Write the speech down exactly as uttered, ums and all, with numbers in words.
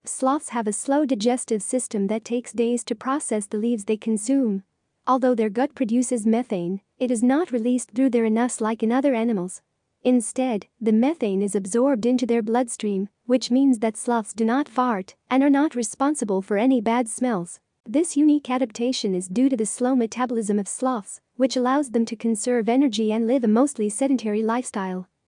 Sloths have a slow digestive system that takes days to process the leaves they consume. Although their gut produces methane, it is not released through their anus like in other animals. Instead, the methane is absorbed into their bloodstream, which means that sloths do not fart and are not responsible for any bad smells. This unique adaptation is due to the slow metabolism of sloths, which allows them to conserve energy and live a mostly sedentary lifestyle.